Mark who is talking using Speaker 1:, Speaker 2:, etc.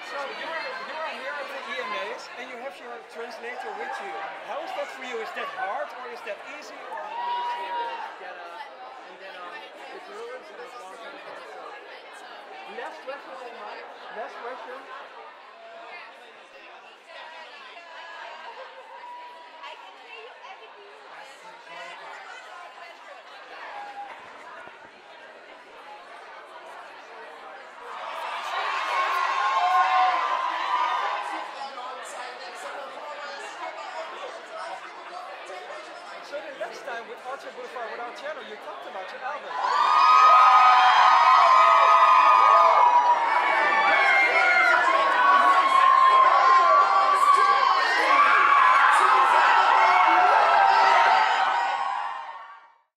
Speaker 1: So you are here at the EMA's and you have your translator with you. How is that for you? Is that hard or is that easy? Or
Speaker 2: Get up and then the grooves and the long term.
Speaker 1: Less pressure on Mike? Less pressure? So the last time with Archer Boulevard, with our channel, you talked about your album.